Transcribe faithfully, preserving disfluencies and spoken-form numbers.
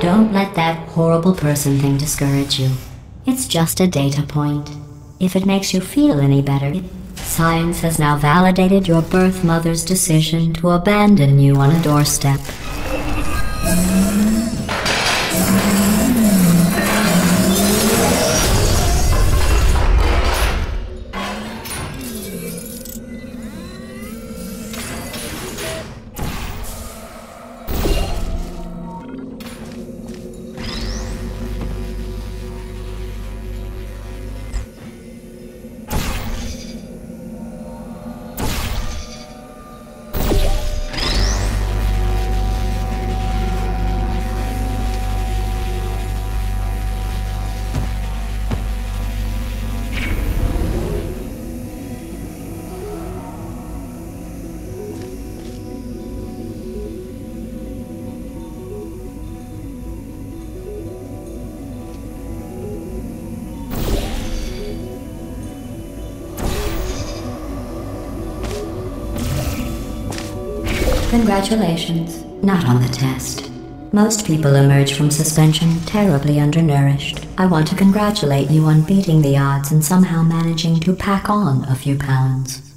Don't let that horrible person thing discourage you. It's just a data point. If it makes you feel any better, science has now validated your birth mother's decision to abandon you on a doorstep. Congratulations. Not on the test. Most people emerge from suspension terribly undernourished. I want to congratulate you on beating the odds and somehow managing to pack on a few pounds.